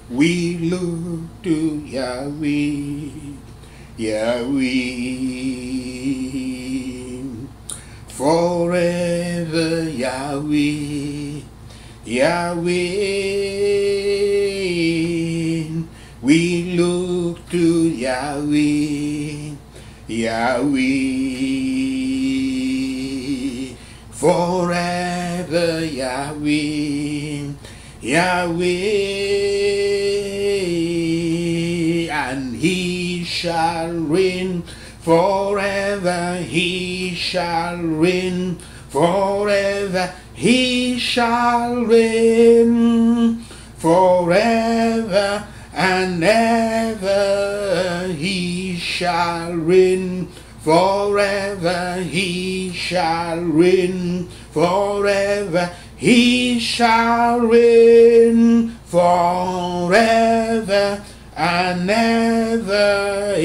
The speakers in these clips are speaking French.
We look to Yahweh, Yahweh, forever Yahweh, Yahweh. We look to Yahweh, Yahweh, forever Yahweh, Yahweh, and He shall reign forever. He shall reign forever. He shall reign forever and ever. He shall reign forever. He shall reign forever. He shall reign forever and ever.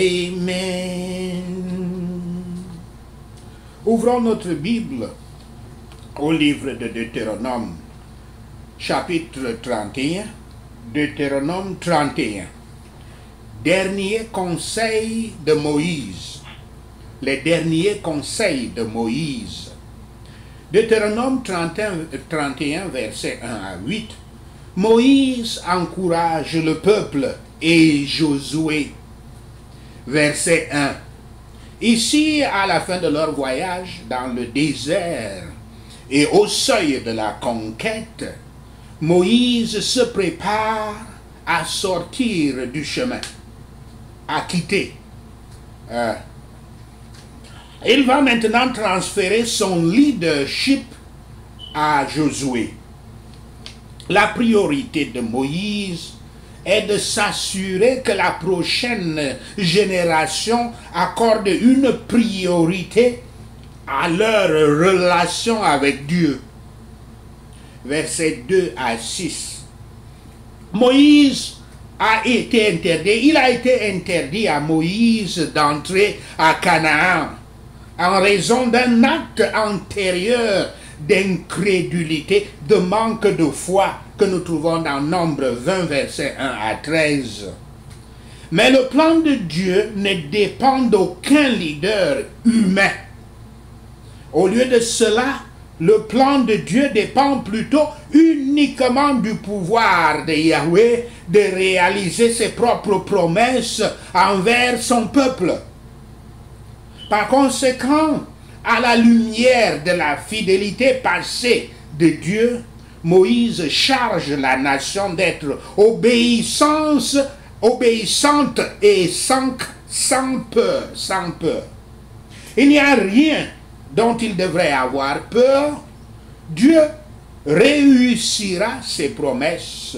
Amen. Ouvrons notre Bible au livre de Deutéronome, chapitre 31. Deutéronome 31. Dernier conseil de Moïse. Les derniers conseils de Moïse. Deutéronome 31, verset 1 à 8. Moïse encourage le peuple et Josué. Verset 1. Ici, à la fin de leur voyage dans le désert et au seuil de la conquête, Moïse se prépare à sortir du chemin, à quitter. Il va maintenant transférer son leadership à Josué. La priorité de Moïse est de s'assurer que la prochaine génération accorde une priorité à leur relation avec Dieu. Versets 2 à 6. Moïse a été interdit, il a été interdit à Moïse d'entrer à Canaan en raison d'un acte antérieur d'incrédulité, de manque de foi que nous trouvons dans Nombre 20, versets 1 à 13. Mais le plan de Dieu ne dépend d'aucun leader humain. Au lieu de cela, le plan de Dieu dépend plutôt uniquement du pouvoir de Yahweh de réaliser ses propres promesses envers son peuple. Par conséquent, à la lumière de la fidélité passée de Dieu, Moïse charge la nation d'être obéissante et sans peur. Il n'y a rien dont il devrait avoir peur. Dieu réussira ses promesses.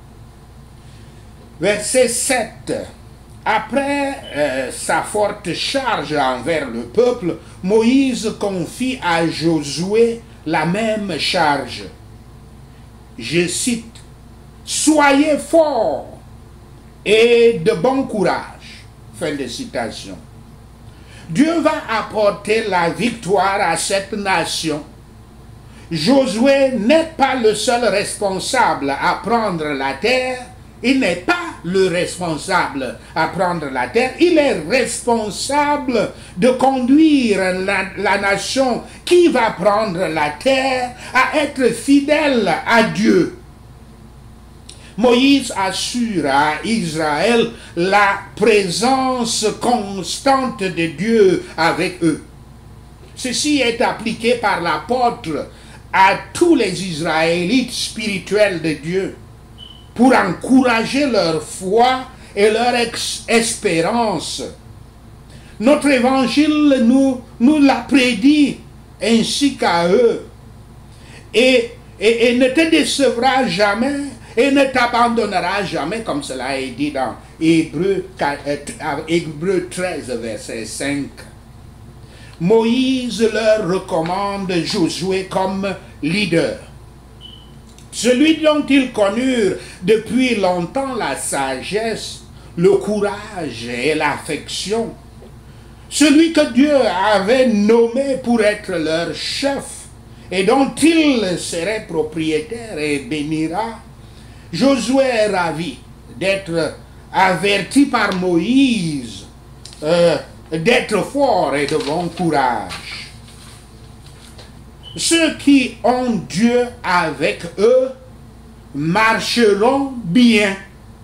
Verset 7. Après sa forte charge envers le peuple, Moïse confie à Josué la même charge. Je cite, « Soyez forts et de bon courage. » Fin de citation. Dieu va apporter la victoire à cette nation. Josué n'est pas le seul responsable à prendre la terre. Il n'est pas le responsable à prendre la terre. Il est responsable de conduire la nation qui va prendre la terre à être fidèle à Dieu. Moïse assure à Israël la présence constante de Dieu avec eux. Ceci est appliqué par l'apôtre à tous les Israélites spirituels de Dieu pour encourager leur foi et leur espérance. Notre évangile nous l'a prédit ainsi qu'à eux. Et ne te décevra jamais et ne t'abandonnera jamais, comme cela est dit dans Hébreux 13, verset 5. Moïse leur recommande Josué comme leader. Celui dont ils connurent depuis longtemps la sagesse, le courage et l'affection. Celui que Dieu avait nommé pour être leur chef et dont il serait propriétaire et bénira. Josué est ravi d'être avertis par Moïse, d'être forts et de bon courage. Ceux qui ont Dieu avec eux marcheront bien.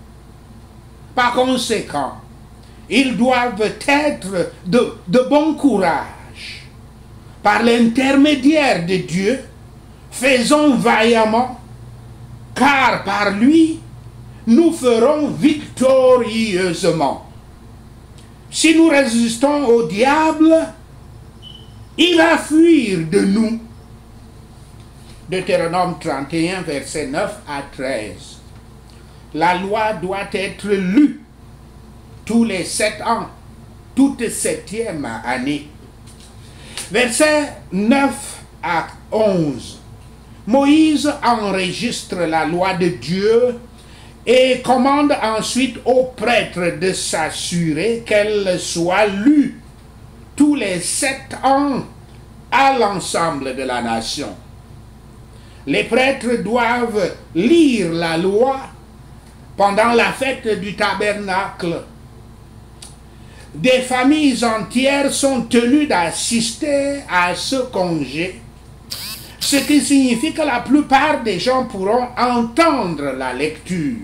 Par conséquent, ils doivent être de bon courage. Par l'intermédiaire de Dieu, faisons vaillamment, car par lui, nous ferons victorieusement. Si nous résistons au diable, il va fuir de nous. Deutéronome 31, versets 9 à 13. La loi doit être lue tous les 7 ans, toute 7e année. Versets 9 à 11. Moïse enregistre la loi de Dieu et commande ensuite aux prêtres de s'assurer qu'elle soit lue tous les 7 ans à l'ensemble de la nation. Les prêtres doivent lire la loi pendant la fête du tabernacle. Des familles entières sont tenues d'assister à ce congé, ce qui signifie que la plupart des gens pourront entendre la lecture.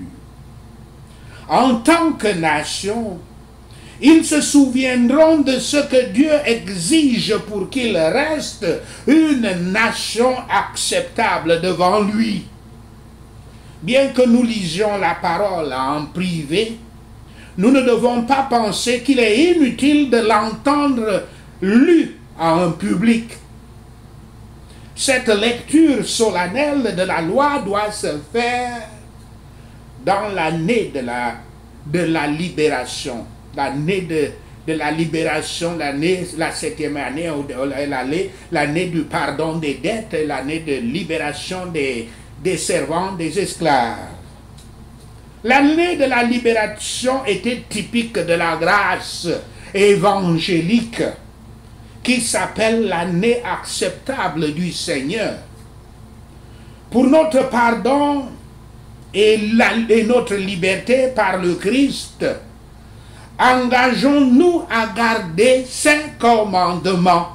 En tant que nation, ils se souviendront de ce que Dieu exige pour qu'il reste une nation acceptable devant lui. Bien que nous lisions la parole en privé, nous ne devons pas penser qu'il est inutile de l'entendre lu en public. Cette lecture solennelle de la loi doit se faire dans l'année de la libération. L'année de la libération, la 7e année, l'année du pardon des dettes, l'année de libération des servants, des esclaves. L'année de la libération était typique de la grâce évangélique qui s'appelle l'année acceptable du Seigneur. Pour notre pardon et notre liberté par le Christ, engageons-nous à garder ses commandements.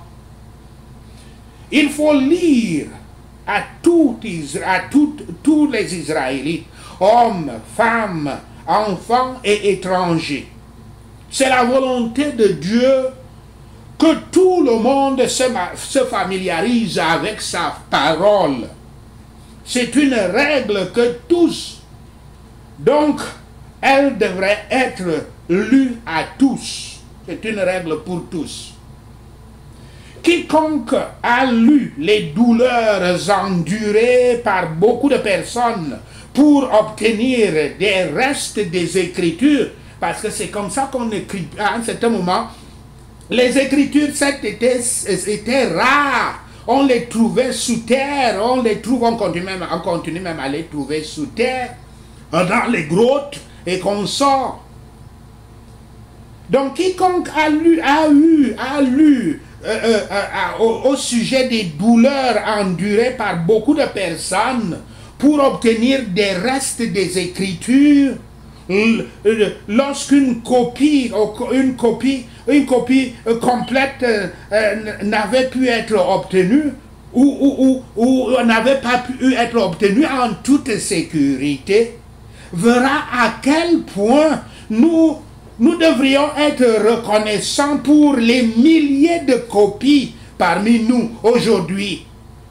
Il faut lire à tous les Israélites, hommes, femmes, enfants et étrangers. C'est la volonté de Dieu que tout le monde se familiarise avec sa parole. C'est une règle que tous, donc elle devrait être lue à tous. C'est une règle pour tous. Quiconque a lu les douleurs endurées par beaucoup de personnes pour obtenir des restes des Écritures, parce que c'est comme ça qu'on écrit à un certain moment, les Écritures étaient rares. On les trouvait sous terre, on continue même à les trouver sous terre, dans les grottes et qu'on sort. Donc quiconque a lu au sujet des douleurs endurées par beaucoup de personnes pour obtenir des restes des Écritures, lorsqu'une copie complète n'avait pu être obtenue ou n'avait pas pu être obtenue en toute sécurité, verra à quel point nous devrions être reconnaissants pour les milliers de copies parmi nous aujourd'hui.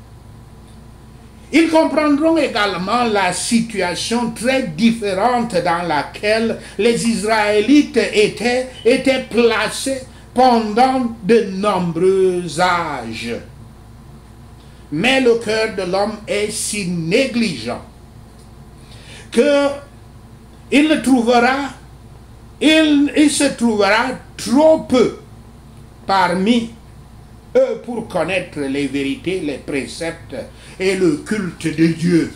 Ils comprendront également la situation très différente dans laquelle les Israélites étaient placés pendant de nombreux âges. Mais le cœur de l'homme est si négligent que il se trouvera trop peu parmi eux pour connaître les vérités, les préceptes et le culte de Dieu.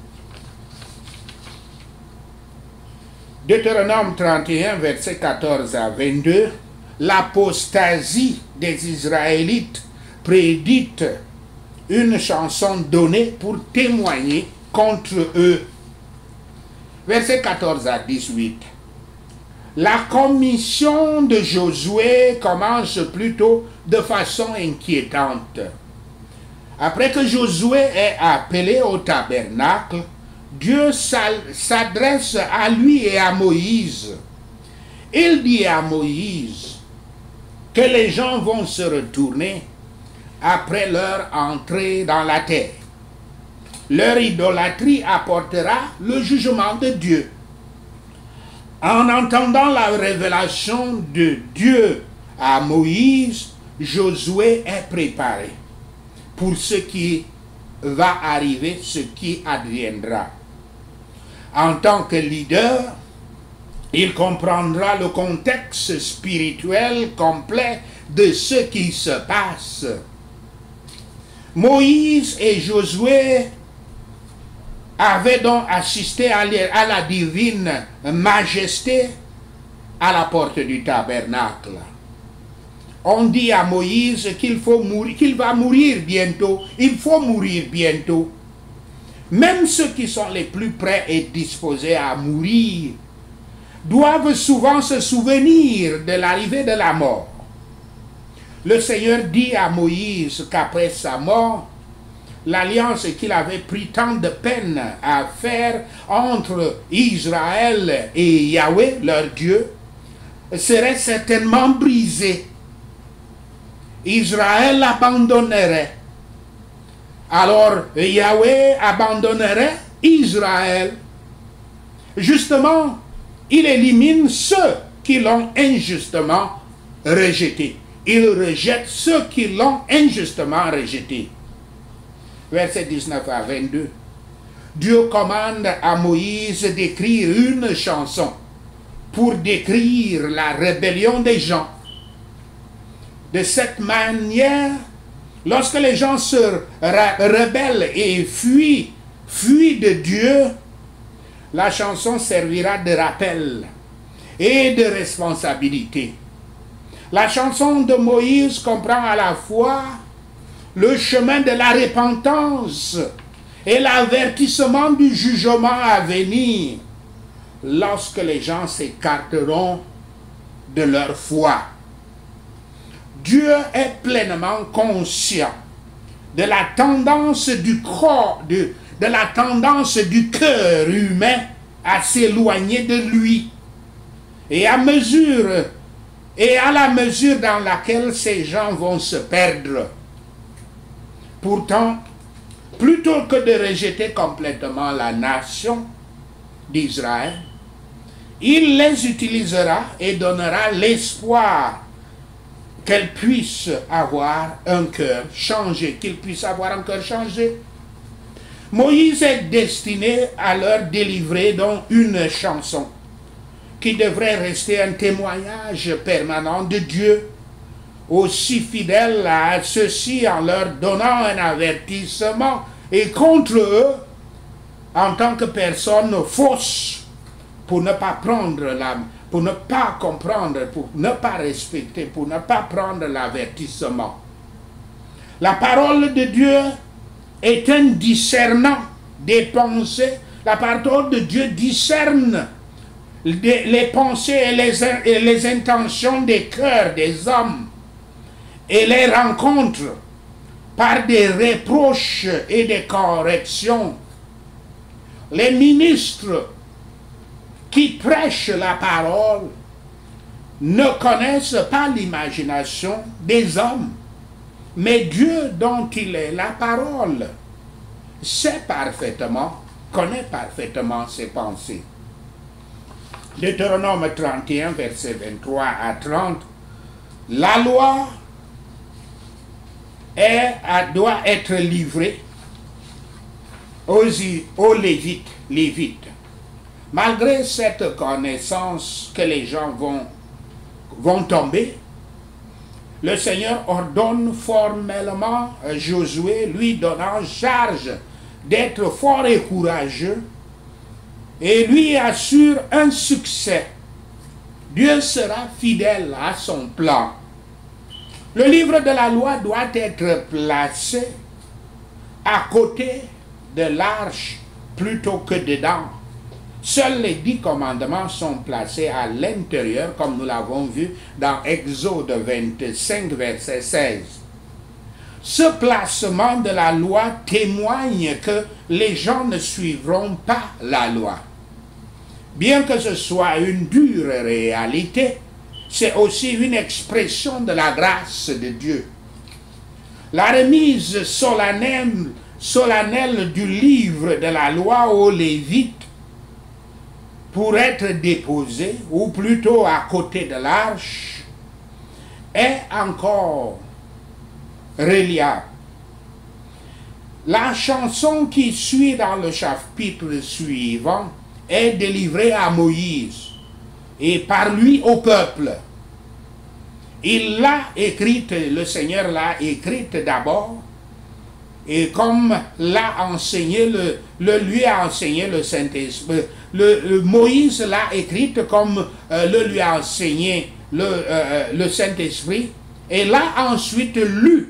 Deutéronome 31, versets 14 à 22, l'apostasie des Israélites prédite une chanson donnée pour témoigner contre eux. Versets 14 à 18. La commission de Josué commence plutôt de façon inquiétante. Après que Josué ait appelé au tabernacle, Dieu s'adresse à lui et à Moïse. Il dit à Moïse que les gens vont se retourner après leur entrée dans la terre. Leur idolâtrie apportera le jugement de Dieu. En entendant la révélation de Dieu à Moïse, Josué est préparé pour ce qui va arriver, ce qui adviendra. En tant que leader, il comprendra le contexte spirituel complet de ce qui se passe. Moïse et Josué avaient donc assisté à la divine majesté à la porte du tabernacle. On dit à Moïse qu'il va mourir bientôt. Il faut mourir bientôt. Même ceux qui sont les plus prêts et disposés à mourir doivent souvent se souvenir de l'arrivée de la mort. Le Seigneur dit à Moïse qu'après sa mort, l'alliance qu'il avait pris tant de peine à faire entre Israël et Yahweh, leur Dieu, serait certainement brisée. Israël abandonnerait. Alors Yahweh abandonnerait Israël. Justement, il élimine ceux qui l'ont injustement rejeté. Il rejette ceux qui l'ont injustement rejeté. Versets 19 à 22. Dieu commande à Moïse d'écrire une chanson pour décrire la rébellion des gens. De cette manière, lorsque les gens se rebellent et fuient de Dieu, la chanson servira de rappel et de responsabilité. La chanson de Moïse comprend à la fois le chemin de la repentance et l'avertissement du jugement à venir lorsque les gens s'écarteront de leur foi. Dieu est pleinement conscient de la tendance du corps, de la tendance du cœur humain à s'éloigner de lui. Et à la mesure dans laquelle ces gens vont se perdre. Pourtant, plutôt que de rejeter complètement la nation d'Israël, il les utilisera et donnera l'espoir qu'elle puisse avoir un cœur changé, qu'ils puissent avoir un cœur changé. Moïse est destiné à leur délivrer donc une chanson qui devrait rester un témoignage permanent de Dieu, aussi fidèle à ceux-ci en leur donnant un avertissement et contre eux en tant que personne fausse pour ne pas pour ne pas comprendre, pour ne pas respecter, pour ne pas prendre l'avertissement. La parole de Dieu est un discernant des pensées. La parole de Dieu discerne les pensées et les intentions des cœurs des hommes et les rencontre par des reproches et des corrections. Les ministres qui prêchent la parole ne connaissent pas l'imagination des hommes, mais Dieu dont il est la parole connaît parfaitement ses pensées. Deutéronome 31, versets 23 à 30, la loi doit être livrée aux Lévites. Malgré cette connaissance que les gens vont tomber, le Seigneur ordonne formellement Josué, lui donnant charge d'être fort et courageux, et lui assure un succès. Dieu sera fidèle à son plan. Le livre de la loi doit être placé à côté de l'arche plutôt que dedans. Seuls les 10 commandements sont placés à l'intérieur, comme nous l'avons vu dans Exode 25, verset 16. Ce placement de la loi témoigne que les gens ne suivront pas la loi. Bien que ce soit une dure réalité, c'est aussi une expression de la grâce de Dieu. La remise solennelle du livre de la loi aux Lévites pour être déposé, ou plutôt à côté de l'arche, est encore reliable. La chanson qui suit dans le chapitre suivant est délivrée à Moïse et par lui au peuple. Il l'a écrite, le Seigneur l'a écrite d'abord, et comme l'a enseigné lui a enseigné le Saint-Esprit, Moïse l'a écrite comme lui a enseigné le Saint-Esprit, et l'a ensuite lu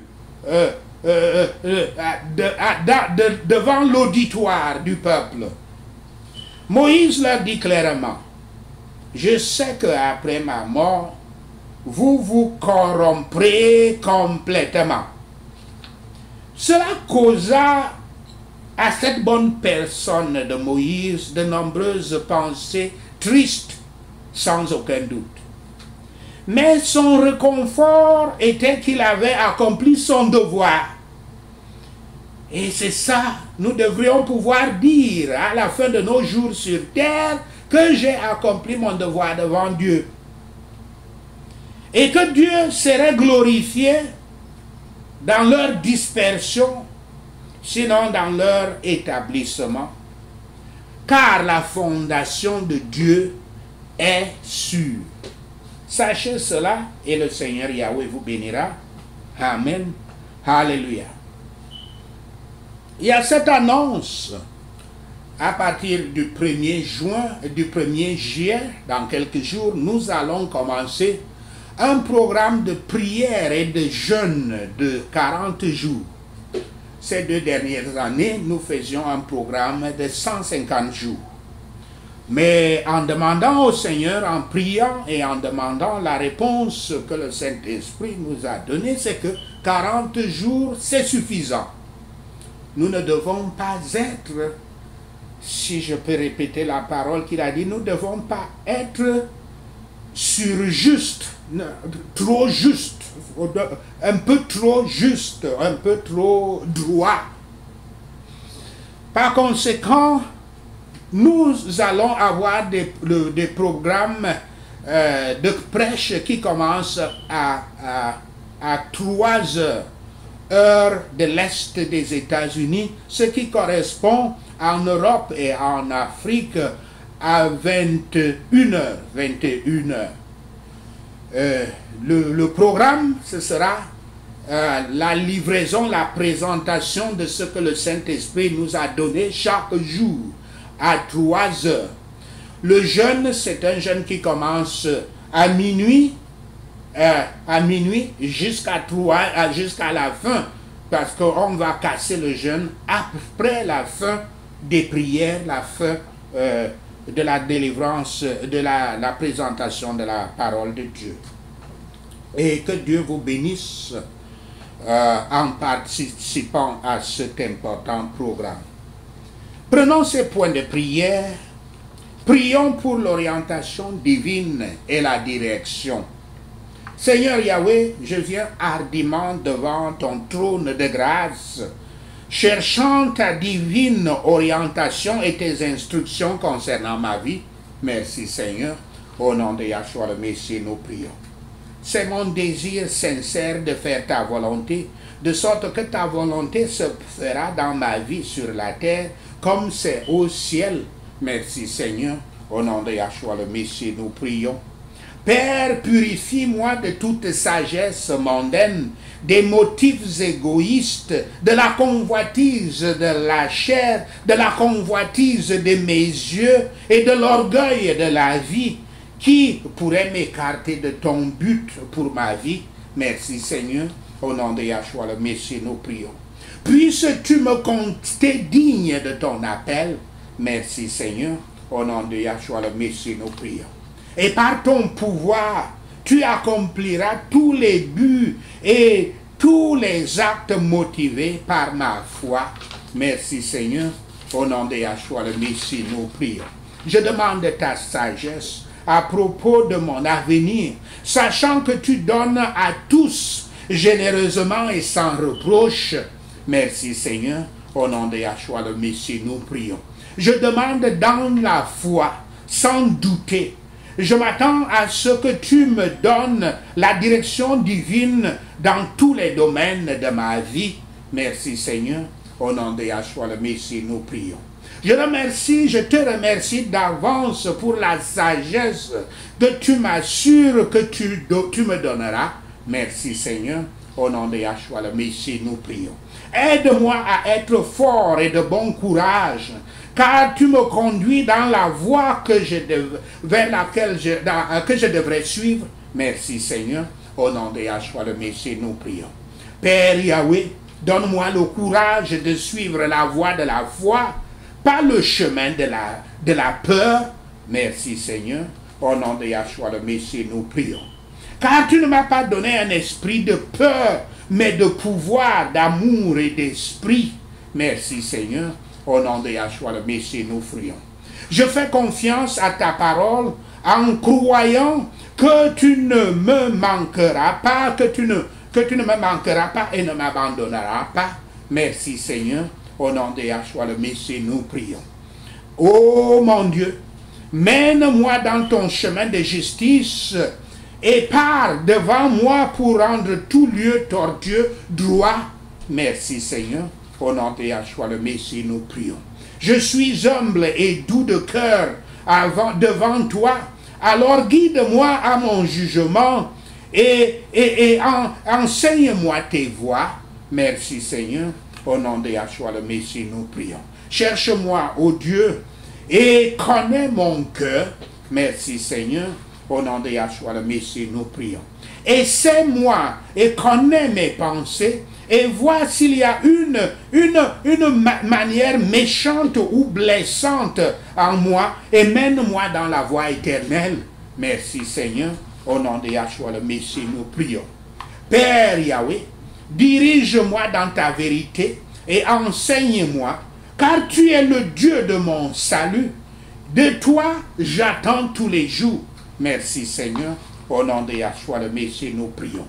devant l'auditoire du peuple. Moïse leur dit clairement: je sais qu'après ma mort, vous vous corromprez complètement. Cela causa à cette bonne personne de Moïse de nombreuses pensées tristes, sans aucun doute. Mais son réconfort était qu'il avait accompli son devoir. Et c'est ça, nous devrions pouvoir dire à la fin de nos jours sur terre que j'ai accompli mon devoir devant Dieu. Et que Dieu serait glorifié dans leur dispersion, sinon dans leur établissement. Car la fondation de Dieu est sûre. Sachez cela et le Seigneur Yahweh vous bénira. Amen. Alléluia. Il y a cette annonce à partir du 1er juin, du 1er juillet, dans quelques jours, nous allons commencer un programme de prière et de jeûne de 40 jours. Ces 2 dernières années, nous faisions un programme de 150 jours. Mais en demandant au Seigneur, en priant et en demandant la réponse que le Saint-Esprit nous a donnée, c'est que 40 jours, c'est suffisant. Nous ne devons pas être, si je peux répéter la parole qu'il a dit, nous ne devons pas être surjuste, trop juste, un peu trop juste, un peu trop droit. Par conséquent, nous allons avoir des programmes de prêche qui commencent à 3 heures, heure de l'Est des États-Unis, ce qui correspond en Europe et en Afrique à 21 heures. 21 heures. Le programme, ce sera la livraison, la présentation de ce que le Saint-Esprit nous a donné chaque jour à 3 heures. Le jeûne, c'est un jeûne qui commence à minuit jusqu'à la fin, parce qu'on va casser le jeûne après la fin des prières, la fin de la délivrance, de la présentation de la parole de Dieu. Et que Dieu vous bénisse en participant à cet important programme. Prenons ces points de prière, prions pour l'orientation divine et la direction. Seigneur Yahweh, je viens hardiment devant ton trône de grâce, cherchant ta divine orientation et tes instructions concernant ma vie. Merci Seigneur, au nom de Yahshua le Messie, nous prions. C'est mon désir sincère de faire ta volonté, de sorte que ta volonté se fera dans ma vie sur la terre, comme c'est au ciel. Merci Seigneur, au nom de Yahshua le Messie, nous prions. Père, purifie-moi de toute sagesse mondaine, des motifs égoïstes, de la convoitise de la chair, de la convoitise de mes yeux et de l'orgueil de la vie qui pourrait m'écarter de ton but pour ma vie. Merci Seigneur, au nom de Yahshua le Messie, nous prions. Puisses-tu me compter digne de ton appel. Merci Seigneur, Au nom de Yahshua le Messie, nous prions. Et par ton pouvoir, tu accompliras tous les buts et tous les actes motivés par ma foi. Merci Seigneur. Au nom de Yahshua le Messie, nous prions. Je demande ta sagesse à propos de mon avenir, sachant que tu donnes à tous généreusement et sans reproche. Merci Seigneur. Au nom de Yahshua le Messie, nous prions. Je demande dans la foi, sans douter. Je m'attends à ce que tu me donnes la direction divine dans tous les domaines de ma vie. Merci Seigneur. Au nom de Yahshua le Messie, nous prions. Je te remercie d'avance pour la sagesse que tu m'assures que tu me donneras. Merci Seigneur. Au nom de Yahshua le Messie, nous prions. Aide-moi à être fort et de bon courage, car tu me conduis dans la voie vers laquelle que je devrais suivre. Merci Seigneur. Au nom de Yahshua le Messie, nous prions. Père Yahweh, donne-moi le courage de suivre la voie de la foi, pas le chemin de la peur. Merci Seigneur. Au nom de Yahshua le Messie, nous prions. Car tu ne m'as pas donné un esprit de peur, mais de pouvoir, d'amour et d'esprit. Merci Seigneur. Au nom de Yahshua le Messie, nous prions. Je fais confiance à ta parole en croyant que tu ne me manqueras pas, que tu ne me manqueras pas et ne m'abandonneras pas. Merci Seigneur. Au nom de Yahshua le Messie, nous prions. Oh mon Dieu, mène-moi dans ton chemin de justice et pars devant moi pour rendre tout lieu tortueux droit. Merci Seigneur. Au nom de Yahshua le Messie, nous prions. Je suis humble et doux de cœur devant toi. Alors guide-moi à mon jugement et enseigne-moi tes voies. Merci Seigneur. Au nom de Yahshua le Messie, nous prions. Cherche-moi, ô Dieu, et connais mon cœur. Merci Seigneur. Au nom de Yahshua le Messie, nous prions. Essaie-moi et connais mes pensées et vois s'il y a une manière méchante ou blessante en moi et mène-moi dans la voie éternelle. Merci Seigneur. Au nom de Yahshua le Messie, nous prions. Père Yahweh, dirige-moi dans ta vérité et enseigne-moi, car tu es le Dieu de mon salut. De toi, j'attends tous les jours. Merci Seigneur. Au nom de Yahshua le Messie, nous prions.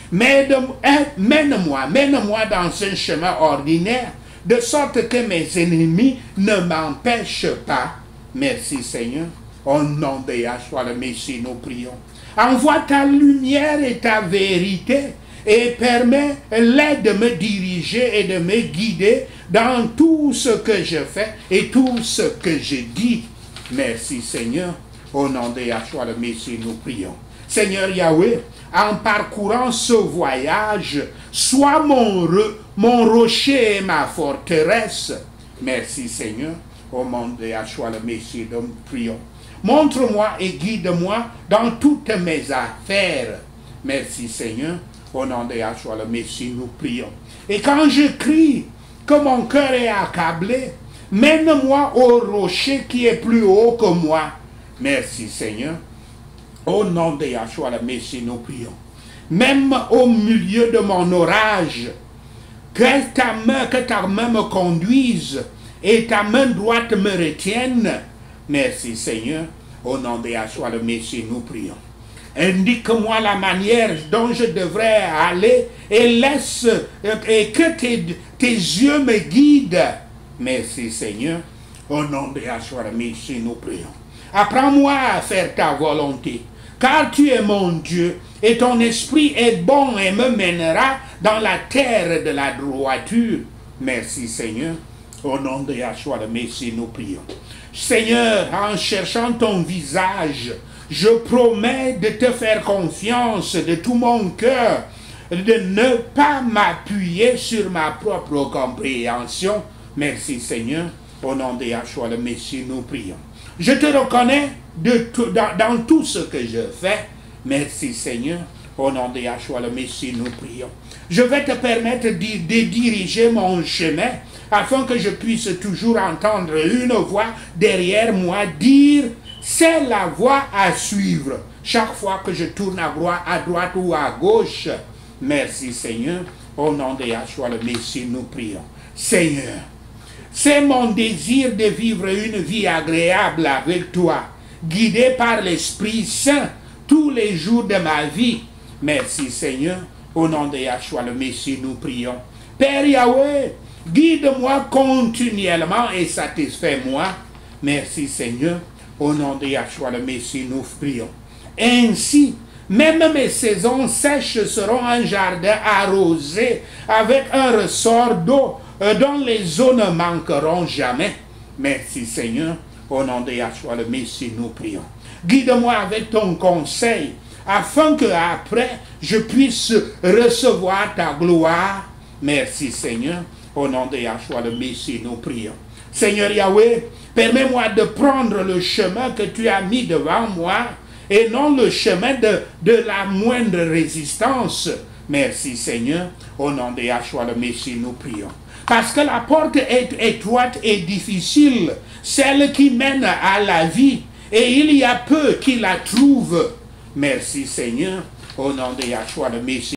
Mène-moi dans un chemin ordinaire, de sorte que mes ennemis ne m'empêchent pas. Merci Seigneur. Au nom de Yahshua le Messie, nous prions. Envoie ta lumière et ta vérité et permets-les de me diriger et de me guider dans tout ce que je fais et tout ce que je dis. Merci Seigneur. Au nom de Yahshua le Messie, nous prions. Seigneur Yahweh, en parcourant ce voyage, sois mon rocher et ma forteresse. Merci Seigneur. Au nom de Yahshua le Messie, nous prions. Montre-moi et guide-moi dans toutes mes affaires. Merci Seigneur. Au nom de Yahshua le Messie, nous prions. Et quand je crie que mon cœur est accablé, mène-moi au rocher qui est plus haut que moi. Merci Seigneur. Au nom de Yahshua le Messie, nous prions. Même au milieu de mon orage, que ta main me conduise et ta main droite me retienne. Merci Seigneur. Au nom de Yahshua le Messie, nous prions. Indique-moi la manière dont je devrais aller et que tes yeux me guident. Merci Seigneur. Au nom de Yahshua le Messie, nous prions. Apprends-moi à faire ta volonté, car tu es mon Dieu et ton esprit est bon et me mènera dans la terre de la droiture. Merci Seigneur. Au nom de Yahshua le Messie, nous prions. Seigneur, en cherchant ton visage, je promets de te faire confiance de tout mon cœur, de ne pas m'appuyer sur ma propre compréhension. Merci Seigneur. Au nom de Yahshua le Messie, nous prions. Je te reconnais dans tout ce que je fais. Merci Seigneur. Au nom de Yahshua le Messie, nous prions. Je vais te permettre de diriger mon chemin afin que je puisse toujours entendre une voix derrière moi dire « c'est la voie à suivre ». Chaque fois que je tourne à droite ou à gauche. Merci Seigneur. Au nom de Yahshua le Messie, nous prions. Seigneur, c'est mon désir de vivre une vie agréable avec toi, guidé par l'Esprit Saint tous les jours de ma vie. Merci Seigneur. Au nom de Yahshua le Messie, nous prions. Père Yahweh, guide-moi continuellement et satisfais-moi. Merci Seigneur. Au nom de Yahshua le Messie, nous prions. Ainsi, même mes saisons sèches seront un jardin arrosé avec un ressort d'eau dont les eaux ne manqueront jamais. Merci Seigneur. Au nom de Yahshua le Messie, nous prions. Guide-moi avec ton conseil afin que après je puisse recevoir ta gloire. Merci Seigneur. Au nom de Yahshua le Messie, nous prions. Seigneur Yahweh, permets-moi de prendre le chemin que tu as mis devant moi et non le chemin de la moindre résistance. Merci Seigneur. Au nom de Yahshua le Messie, nous prions. Parce que la porte est étroite et difficile, celle qui mène à la vie, et il y a peu qui la trouvent. Merci Seigneur. Au nom de Yahshua le Messie.